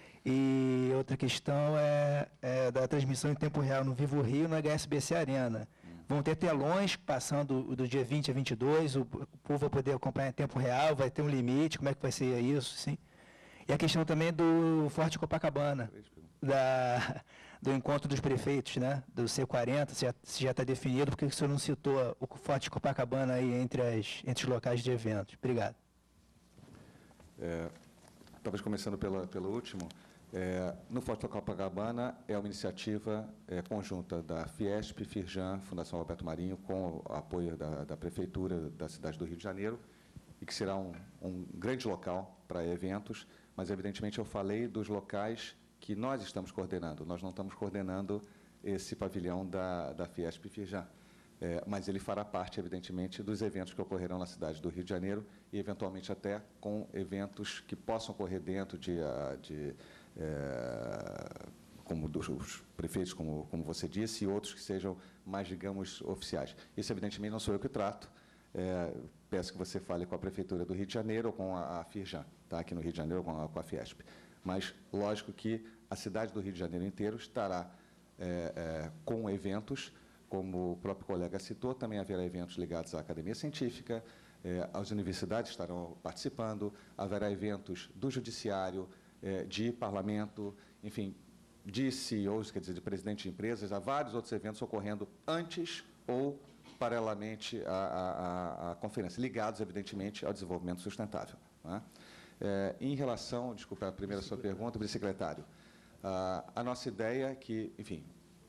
E outra questão é, é da transmissão em tempo real no Vivo Rio, no H S B C Arena. Vão ter telões passando do dia vinte a vinte e dois, o, o povo vai poder acompanhar em tempo real, vai ter um limite, como é que vai ser isso, sim? E a questão também do Forte Copacabana, da, do encontro dos prefeitos, né, do C quarenta, se já está definido, por que o senhor não citou o Forte Copacabana aí entre, as, entre os locais de eventos? Obrigado. É, talvez começando pela, pelo último, é, no Forte Copacabana é uma iniciativa é, conjunta da Fiesp, Firjan, Fundação Roberto Marinho, com o apoio da, da Prefeitura da cidade do Rio de Janeiro, e que será um, um grande local para eventos, mas, evidentemente, eu falei dos locais que nós estamos coordenando. Nós não estamos coordenando esse pavilhão da, da Fiesp e Firjan, é, mas ele fará parte, evidentemente, dos eventos que ocorrerão na cidade do Rio de Janeiro e, eventualmente, até com eventos que possam ocorrer dentro de, de é, como dos os prefeitos, como, como você disse, e outros que sejam mais, digamos, oficiais. Isso, evidentemente, não sou eu que trato. É, peço que você fale com a Prefeitura do Rio de Janeiro ou com a, a Firjan, tá? Aqui no Rio de Janeiro, com a, com a Fiesp. Mas, lógico que a cidade do Rio de Janeiro inteiro estará é, é, com eventos, como o próprio colega citou, também haverá eventos ligados à academia científica, é, as universidades estarão participando, haverá eventos do judiciário, é, de parlamento, enfim, de C E Os, quer dizer, de presidentes de empresas, há vários outros eventos ocorrendo antes ou paralelamente à, à, à conferência, ligados, evidentemente, ao desenvolvimento sustentável. Né? É, em relação, desculpa, a primeira sua pergunta, vice-secretário, a, a nossa ideia é que, enfim,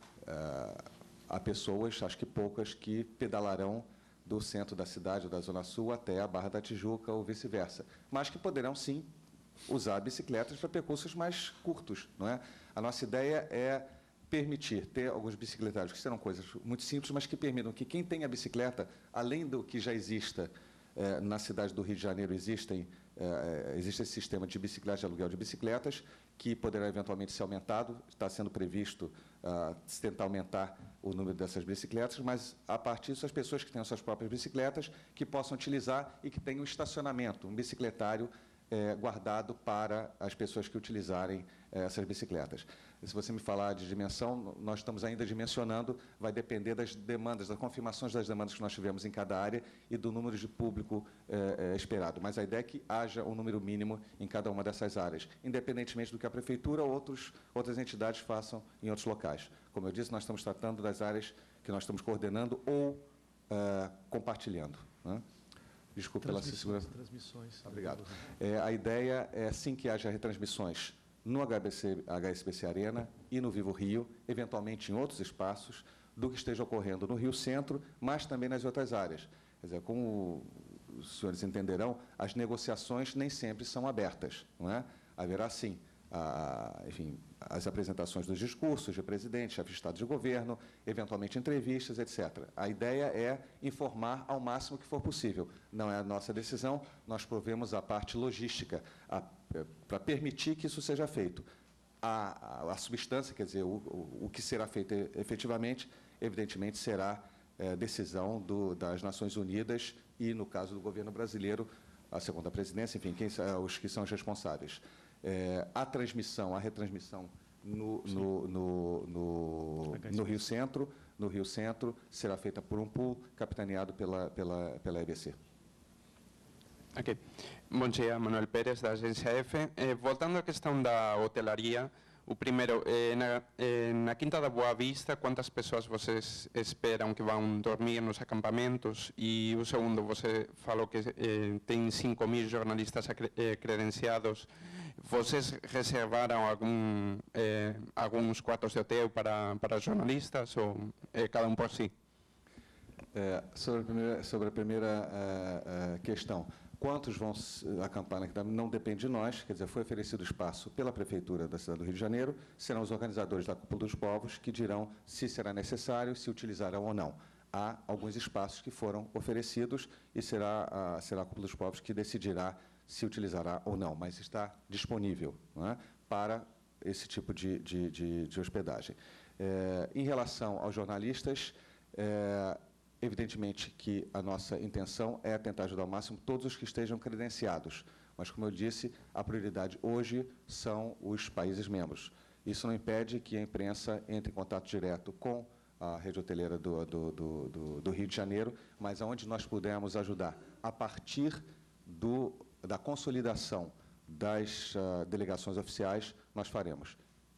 a, há pessoas, acho que poucas, que pedalarão do centro da cidade ou da Zona Sul até a Barra da Tijuca ou vice-versa, mas que poderão, sim, usar bicicletas para percursos mais curtos. Não é? A nossa ideia é permitir ter alguns bicicletários, que serão coisas muito simples, mas que permitam que quem tem a bicicleta, além do que já exista eh, na cidade do Rio de Janeiro, existem, eh, existe esse sistema de bicicletas, de aluguel de bicicletas, que poderá eventualmente ser aumentado, está sendo previsto uh, se tentar aumentar o número dessas bicicletas, mas, a partir disso, as pessoas que tenham suas próprias bicicletas, que possam utilizar e que tenham um estacionamento, um bicicletário eh, guardado para as pessoas que utilizarem eh, essas bicicletas. E se você me falar de dimensão, nós estamos ainda dimensionando, vai depender das demandas, das confirmações das demandas que nós tivemos em cada área e do número de público eh, eh, esperado. Mas a ideia é que haja um número mínimo em cada uma dessas áreas, independentemente do que a Prefeitura ou outros, outras entidades façam em outros locais. Como eu disse, nós estamos tratando das áreas que nós estamos coordenando ou eh, compartilhando. Né? Desculpe pela segurança. Transmissões. Obrigado. É, a ideia é, sim, que haja retransmissões no H S B C Arena e no Vivo Rio, eventualmente em outros espaços, do que esteja ocorrendo no Rio Centro, mas também nas outras áreas. Quer dizer, como os senhores entenderão, as negociações nem sempre são abertas. Não é? Haverá, sim, a, enfim, as apresentações dos discursos de presidente, chefe de Estado de governo, eventualmente entrevistas, etcétera. A ideia é informar ao máximo que for possível. Não é a nossa decisão, nós provemos a parte logística para permitir que isso seja feito. A, a, a substância, quer dizer, o, o, o que será feito efetivamente, evidentemente, será é, decisão do, das Nações Unidas e, no caso do governo brasileiro, a segunda presidência, enfim, quem, os que são os responsáveis. É, a transmissão, a retransmissão no, no, no, no, no Rio Centro, no Rio Centro, será feita por um pool capitaneado pela, pela, pela E B C. Ok. Bom dia, Manuel Pérez, da Agência F. Eh, voltando à questão da hotelaria, o primeiro, eh, na, eh, na Quinta da Boa Vista, quantas pessoas vocês esperam que vão dormir nos acampamentos? E o segundo, você falou que eh, tem cinco mil jornalistas eh, credenciados. Vocês reservaram algum, eh, alguns quartos de hotel para, para jornalistas ou eh, cada um por si? É, sobre a primeira, sobre a primeira uh, uh, questão, quantos vão acampar na não depende de nós, quer dizer, foi oferecido espaço pela Prefeitura da cidade do Rio de Janeiro, serão os organizadores da Cúpula dos Povos que dirão se será necessário, se utilizarão ou não. Há alguns espaços que foram oferecidos e será a, será a Cúpula dos Povos que decidirá se utilizará ou não, mas está disponível, não é, para esse tipo de, de, de, de hospedagem. É, em relação aos jornalistas, é, evidentemente que a nossa intenção é tentar ajudar ao máximo todos os que estejam credenciados, mas, como eu disse, a prioridade hoje são os países membros. Isso não impede que a imprensa entre em contato direto com a rede hoteleira do, do, do, do, do Rio de Janeiro, mas aonde nós pudermos ajudar a partir do, da consolidação das uh, delegações oficiais, nós faremos.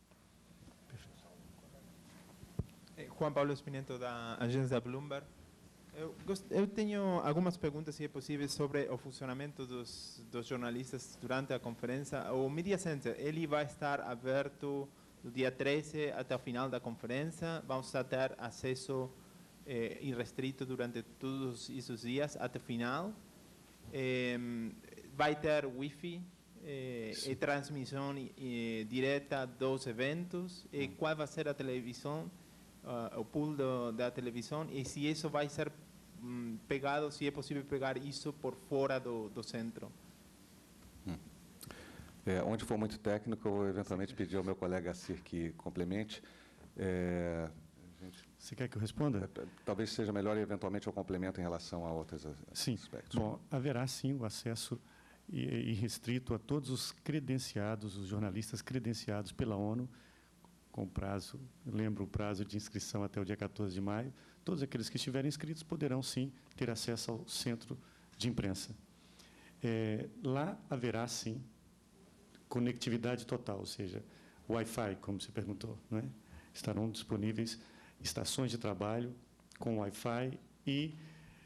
Juan Pablo Espinento, da agência Bloomberg. Eu, eu tenho algumas perguntas, se é possível, sobre o funcionamento dos, dos jornalistas durante a conferência. O Media Center, ele vai estar aberto do dia treze até o final da conferência? Vamos ter acesso eh, irrestrito durante todos esses dias até o final? Eh, vai ter Wi-Fi eh, e transmissão eh, direta dos eventos? E qual vai ser a televisão? Uh, o pool do, da televisão, e se isso vai ser um, pegado, se é possível pegar isso por fora do, do centro. Hum. É, onde for muito técnico, eu eventualmente pedir ao meu colega Assir que complemente. É, gente, Você quer que eu responda? É, talvez seja melhor, eventualmente, eu complemento em relação a outros sim. aspectos. Bom, haverá sim o acesso irrestrito a todos os credenciados, os jornalistas credenciados pela ONU, com prazo, lembro o prazo de inscrição até o dia quatorze de maio, todos aqueles que estiverem inscritos poderão, sim, ter acesso ao centro de imprensa. É, lá haverá, sim, conectividade total, ou seja, Wi-Fi, como você perguntou, não é? Estarão disponíveis estações de trabalho com Wi-Fi e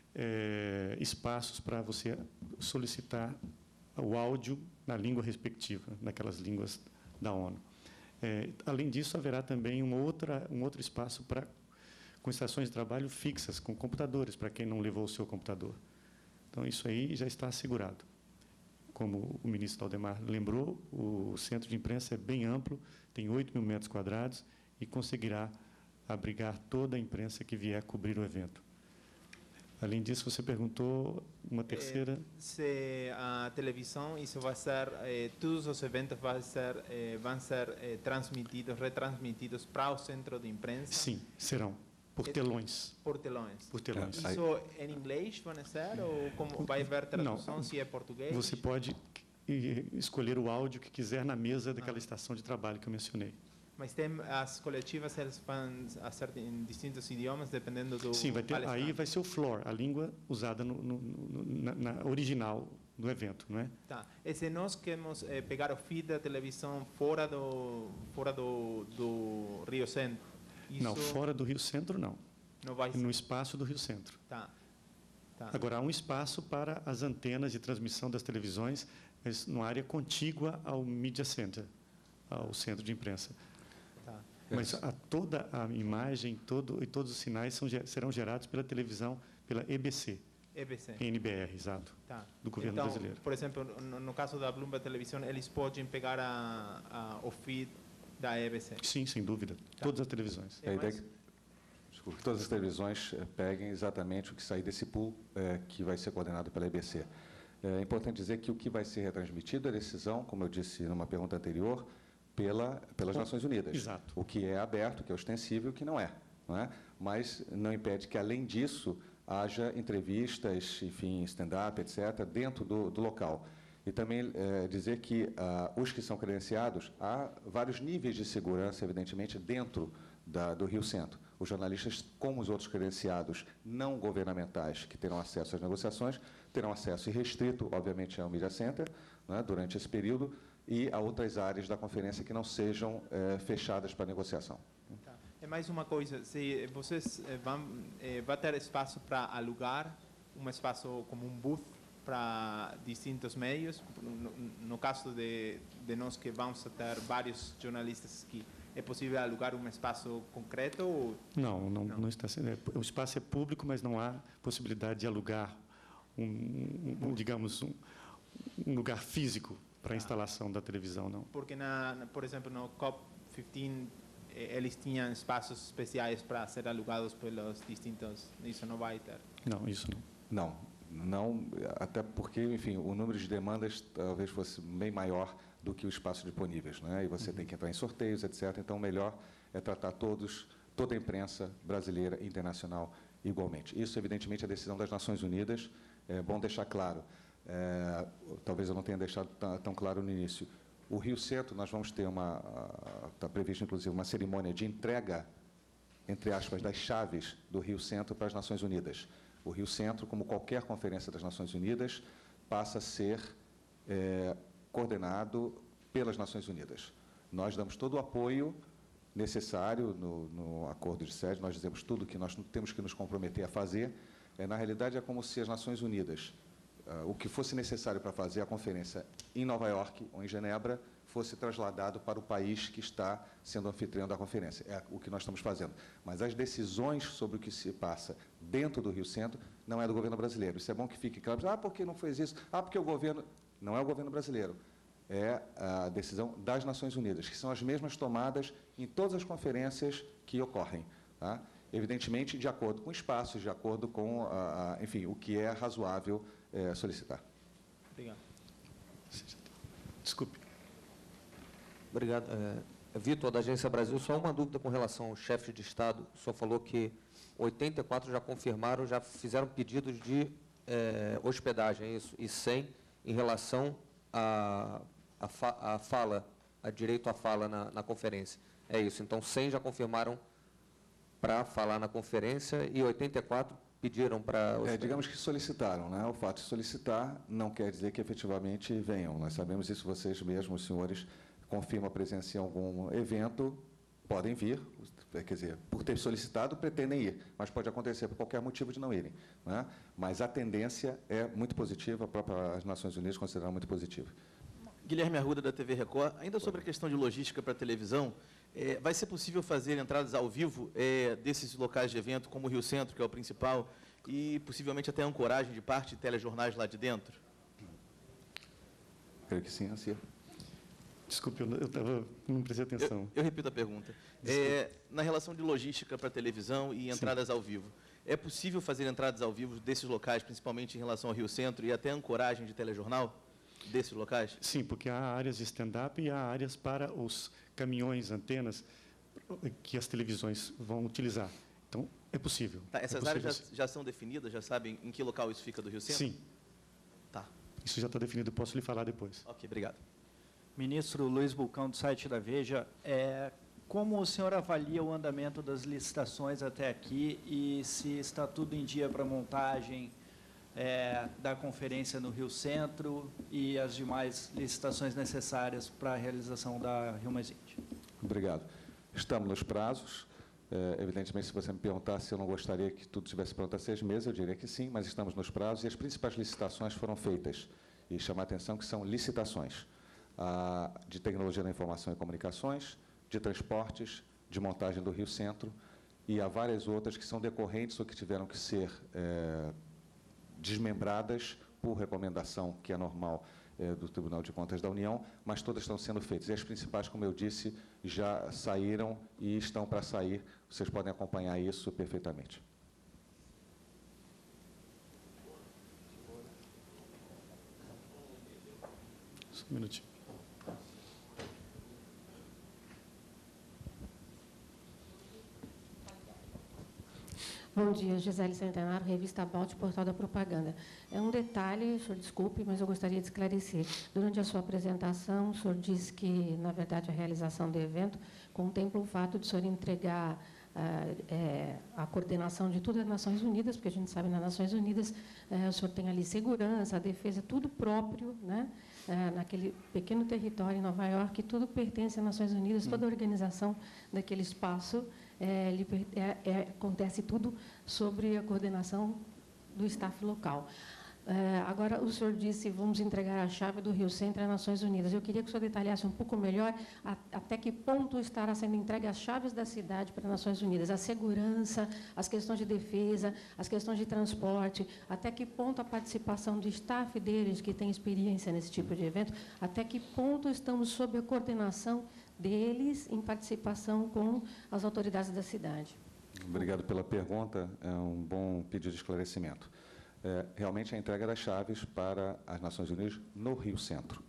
é, espaços para você solicitar o áudio na língua respectiva, naquelas línguas da ONU. É, além disso, haverá também um, outra, um outro espaço para, com estações de trabalho fixas, com computadores, para quem não levou o seu computador. Então, isso aí já está assegurado. Como o ministro Aldemar lembrou, o centro de imprensa é bem amplo, tem oito mil metros quadrados e conseguirá abrigar toda a imprensa que vier cobrir o evento. Além disso, você perguntou uma terceira... Eh, se a televisão, isso vai ser, eh, todos os eventos vai ser, eh, vão ser eh, transmitidos, retransmitidos para o centro de imprensa? Sim, serão, por Eh, telões. Por telões. Por telões. É, Isso em inglês vai ser ou como vai haver tradução, Não, se é português? Você pode eh, escolher o áudio que quiser na mesa daquela estação de trabalho que eu mencionei. Mas tem as coletivas, elas vão ser em distintos idiomas, dependendo do Sim, vai ter, aí palestrante. vai ser o floor, a língua usada no, no, no, na, na original do evento, não é? Tá. E se nós queremos eh, pegar o feed da televisão fora do fora do, do Rio Centro, isso Não, fora do Rio Centro, não. não vai ser. No espaço do Rio Centro. Tá. Tá. Agora, há um espaço para as antenas de transmissão das televisões, mas numa área contígua ao Media Center, ao centro de imprensa. Tá. Mas a, toda a imagem todo, e todos os sinais são, serão gerados pela televisão, pela E B C. E B C. N B R, exato, Tá. do governo então, brasileiro. por exemplo, no, no caso da Bloomberg Televisão, eles podem pegar a, a, o feed da E B C. Sim, sem dúvida. Tá. Todas as televisões. A ideia é mais? que, desculpe, todas as televisões eh, peguem exatamente o que sair desse pool eh, que vai ser coordenado pela E B C. É importante dizer que o que vai ser retransmitido é a decisão, como eu disse numa pergunta anterior, pela, pelas Com- Nações Unidas. Exato. O que é aberto, que é ostensível, o que não é, não é. Mas não impede que, além disso, haja entrevistas, enfim, stand-up, etcétera, dentro do, do local. E também eh, dizer que ah, os que são credenciados, há vários níveis de segurança, evidentemente, dentro da, do Rio Centro. Os jornalistas, como os outros credenciados não governamentais que terão acesso às negociações, terão acesso irrestrito, obviamente, ao Media Center, né, durante esse período, e a outras áreas da conferência que não sejam eh, fechadas para negociação. Tá. É mais uma coisa, se vocês eh, vão, eh, vai ter espaço para alugar, um espaço como um booth para distintos meios, no, no caso de, de nós que vamos ter vários jornalistas aqui, é possível alugar um espaço concreto? Ou... Não, não, Não. não está sendo. é, O espaço é público, mas não há possibilidade de alugar um, um- um, digamos, um, um lugar físico para a Ah. instalação da televisão, não. Porque, na, na- por exemplo, no COP quinze, eh, eles tinham espaços especiais para ser alugados pelos distintos, isso não vai ter. Não, isso não. Não, não, até porque, enfim, o número de demandas talvez fosse bem maior do que o espaço disponíveis, né? E você tem que entrar em sorteios, etcétera. Então, o melhor é tratar todos, toda a imprensa brasileira e internacional igualmente. Isso, evidentemente, é a decisão das Nações Unidas. É bom deixar claro. É, talvez eu não tenha deixado tão, tão claro no início. O Rio Centro, nós vamos ter uma, está previsto, inclusive, uma cerimônia de entrega, entre aspas, das chaves do Rio Centro para as Nações Unidas. O Rio Centro, como qualquer conferência das Nações Unidas, passa a ser é, coordenado pelas Nações Unidas. Nós damos todo o apoio necessário no, no acordo de sede, nós dizemos tudo que nós temos que nos comprometer a fazer. É, na realidade, é como se as Nações Unidas, uh, o que fosse necessário para fazer a conferência em Nova York ou em Genebra, fosse trasladado para o país que está sendo anfitrião da conferência. É o que nós estamos fazendo. Mas as decisões sobre o que se passa dentro do Rio Centro não é do governo brasileiro. Isso é bom que fique claro. Ah, por que não fez isso? Ah, porque o governo... Não é o governo brasileiro. É a decisão das Nações Unidas, que são as mesmas tomadas em todas as conferências que ocorrem. Tá? Evidentemente, de acordo com espaços, de acordo com, a, a, enfim, o que é razoável é, solicitar. Obrigado. Desculpe. Obrigado. É, Vitor, da Agência Brasil, só uma dúvida com relação ao chefe de Estado. O senhor falou que oitenta e quatro já confirmaram, já fizeram pedidos de é, hospedagem, é isso? E cem em relação à a, a, fa, a fala, a direito à fala na, na conferência. É isso. Então, cem já confirmaram para falar na conferência e oitenta e quatro pediram para... É, digamos que solicitaram, né? O fato de solicitar não quer dizer que efetivamente venham. Nós sabemos isso, vocês mesmos, senhores, confirma a presença em algum evento, podem vir, quer dizer, por ter solicitado, pretendem ir, mas pode acontecer por qualquer motivo de não irem. Né? Mas a tendência é muito positiva, a própria as Nações Unidas consideram muito positiva. Guilherme Arruda, da T V Record. Ainda sobre a questão de logística para a televisão, é, vai ser possível fazer entradas ao vivo é, desses locais de evento, como o Rio Centro, que é o principal, e possivelmente até a ancoragem de parte de telejornais lá de dentro? Creio que sim, assim. Desculpe, eu, eu tava, não prestei atenção. Eu, eu repito a pergunta. É, na relação de logística para a televisão e entradas Sim. ao vivo, é possível fazer entradas ao vivo desses locais, principalmente em relação ao Rio Centro, e até ancoragem de telejornal desses locais? Sim, porque há áreas de stand-up e há áreas para os caminhões, antenas, que as televisões vão utilizar. Então, é possível. Tá, essas é possível, áreas já, já são definidas? Já sabem em que local isso fica do Rio Centro? Sim. Tá. Isso já está definido, posso lhe falar depois. Ok, obrigado. Ministro Luiz Bulcão, do site da Veja, é, como o senhor avalia o andamento das licitações até aqui e se está tudo em dia para a montagem é, da conferência no Rio Centro e as demais licitações necessárias para a realização da Rio mais vinte? Obrigado. Estamos nos prazos. É, evidentemente, se você me perguntar se eu não gostaria que tudo estivesse pronto há seis meses, eu diria que sim, mas estamos nos prazos e as principais licitações foram feitas. E chamar a atenção que são licitações a, de tecnologia da informação e comunicações, de transportes, de montagem do Rio Centro, e há várias outras que são decorrentes ou que tiveram que ser é, desmembradas por recomendação, que é normal, é, do Tribunal de Contas da União, mas todas estão sendo feitas. E as principais, como eu disse, já saíram e estão para sair. Vocês podem acompanhar isso perfeitamente. Só um minutinho. Bom dia, Gisele Centenário, Revista Balt, Portal da Propaganda. É um detalhe, o senhor desculpe, mas eu gostaria de esclarecer. Durante a sua apresentação, o senhor disse que, na verdade, a realização do evento contempla o fato de o senhor entregar ah, é, a coordenação de tudo às Nações Unidas, porque a gente sabe, nas Nações Unidas, é, o senhor tem ali segurança, a defesa, tudo próprio, né? É, naquele pequeno território em Nova York, tudo pertence às Nações Unidas, toda a organização daquele espaço, É, é, é, acontece tudo sobre a coordenação do staff local. É, agora, o senhor disse, vamos entregar a chave do Rio Centro às Nações Unidas. Eu queria que o senhor detalhasse um pouco melhor a, até que ponto estará sendo entregue as chaves da cidade para as Nações Unidas, a segurança, as questões de defesa, as questões de transporte, até que ponto a participação do staff deles, que tem experiência nesse tipo de evento, até que ponto estamos sob a coordenação deles em participação com as autoridades da cidade. Obrigado pela pergunta, é um bom pedido de esclarecimento. É, realmente, a entrega das chaves para as Nações Unidas no Rio Centro.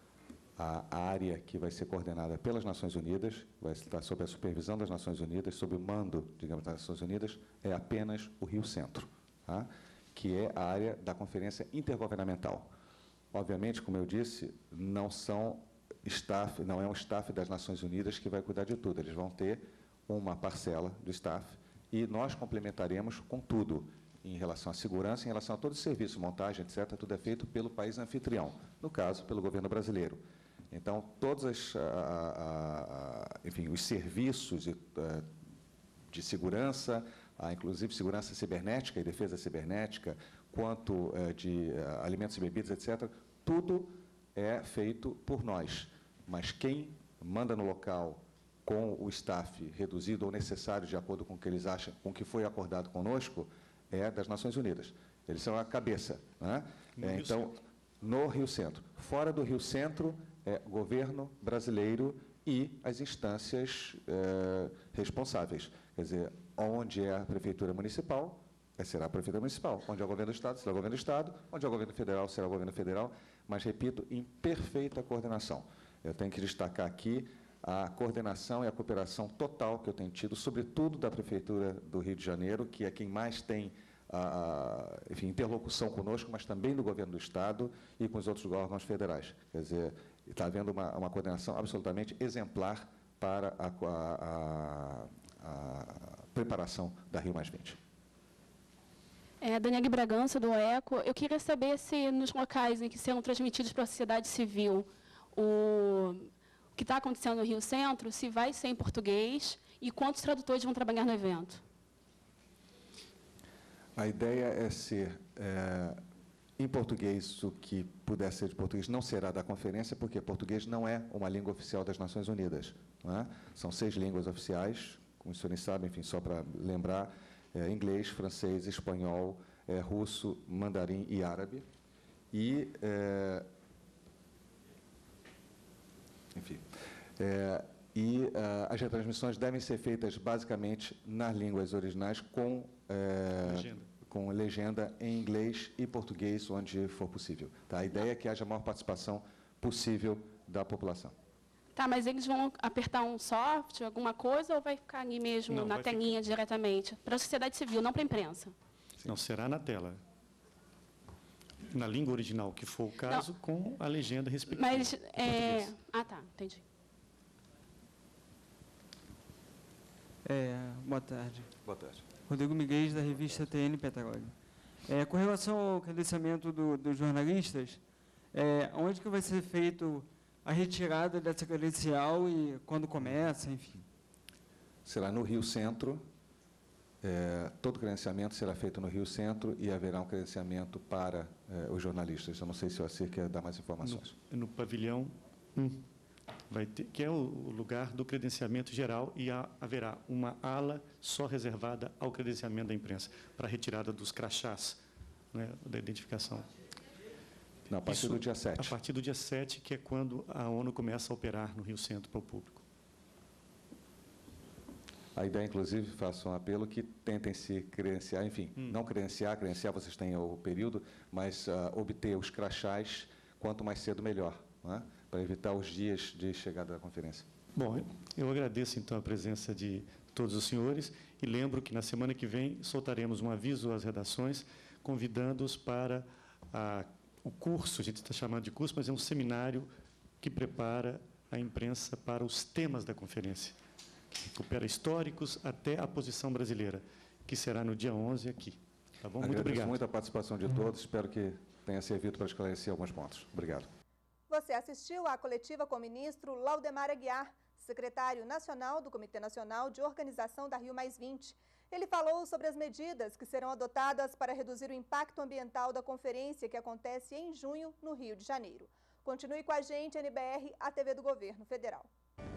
A, a área que vai ser coordenada pelas Nações Unidas, vai estar sob a supervisão das Nações Unidas, sob o mando, digamos, das Nações Unidas, é apenas o Rio Centro, tá? Que é a área da Conferência Intergovernamental. Obviamente, como eu disse, não são staff, não é um staff das Nações Unidas que vai cuidar de tudo. Eles vão ter uma parcela do staff e nós complementaremos com tudo em relação à segurança, em relação a todo o serviço, montagem, etcétera. Tudo é feito pelo país anfitrião, no caso, pelo governo brasileiro. Então, todos as, a, a, a, enfim, os serviços de, de segurança, a, inclusive segurança cibernética e defesa cibernética, quanto de alimentos e bebidas, etcétera, tudo é feito por nós, mas quem manda no local com o staff reduzido ou necessário, de acordo com o que eles acham, com o que foi acordado conosco, é das Nações Unidas. Eles são a cabeça. Né? É, então, no Rio Centro. Fora do Rio Centro, é governo brasileiro e as instâncias é, responsáveis. Quer dizer, onde é a Prefeitura Municipal, será a Prefeitura Municipal. Onde é o Governo do Estado, será o Governo do Estado. Onde é o Governo Federal, será o Governo Federal. Mas, repito, em perfeita coordenação. Eu tenho que destacar aqui a coordenação e a cooperação total que eu tenho tido, sobretudo da Prefeitura do Rio de Janeiro, que é quem mais tem a, enfim, interlocução conosco, mas também do Governo do Estado e com os outros órgãos federais. Quer dizer, está havendo uma, uma coordenação absolutamente exemplar para a, a, a, a preparação da Rio mais vinte. É, Daniele Bragança, do ECO. Eu queria saber se nos locais em que serão transmitidos para a sociedade civil, o, que está acontecendo no Rio Centro, se vai ser em português e quantos tradutores vão trabalhar no evento? A ideia é ser é, em português, o que puder ser de português não será da conferência, porque português não é uma língua oficial das Nações Unidas. Não é? São seis línguas oficiais, como os senhores sabem, enfim, só para lembrar, é, inglês, francês, espanhol, é, russo, mandarim e árabe. E, é, enfim, é, e uh, as retransmissões devem ser feitas basicamente nas línguas originais com, é, legenda. com legenda em inglês e português, onde for possível. Tá? A ideia é que haja a maior participação possível da população. Tá, mas eles vão apertar um software, alguma coisa, ou vai ficar ali mesmo, não, na telinha ficar... diretamente? Para a sociedade civil, não para a imprensa? Não, será na tela. Na língua original, que for o caso, não. com a legenda respectiva. Mas, é... Ah, tá, entendi. É, boa tarde. Boa tarde. Rodrigo Miguel, da revista T N Petróleo. É, com relação ao credenciamento do, dos jornalistas, é, onde que vai ser feito a retirada dessa credencial e quando começa, enfim? Será no Rio Centro. É, todo credenciamento será feito no Rio Centro e haverá um credenciamento para é, os jornalistas. Eu não sei se o Acir quer dar mais informações. No, no pavilhão um. Vai ter, que é o lugar do credenciamento geral, e há, haverá uma ala só reservada ao credenciamento da imprensa, para a retirada dos crachás, né, da identificação. Não, a partir Isso, do dia sete. A partir do dia sete, que é quando a ONU começa a operar no Rio Centro para o público. A ideia, inclusive, faço um apelo que tentem se credenciar, enfim, hum. não credenciar, credenciar vocês têm o período, mas uh, obter os crachás quanto mais cedo melhor, não é? Para evitar os dias de chegada da conferência. Bom, eu agradeço, então, a presença de todos os senhores e lembro que, na semana que vem, soltaremos um aviso às redações, convidando-os para a, o curso, a gente está chamando de curso, mas é um seminário que prepara a imprensa para os temas da conferência, que recupera históricos até a posição brasileira, que será no dia onze aqui. Tá bom? Muito obrigado. muito a participação de todos, espero que tenha servido para esclarecer alguns pontos. Obrigado. Você assistiu à coletiva com o ministro Laudemar Aguiar, secretário nacional do Comitê Nacional de Organização da Rio mais vinte. Ele falou sobre as medidas que serão adotadas para reduzir o impacto ambiental da conferência que acontece em junho no Rio de Janeiro. Continue com a gente, N B R, a T V do Governo Federal.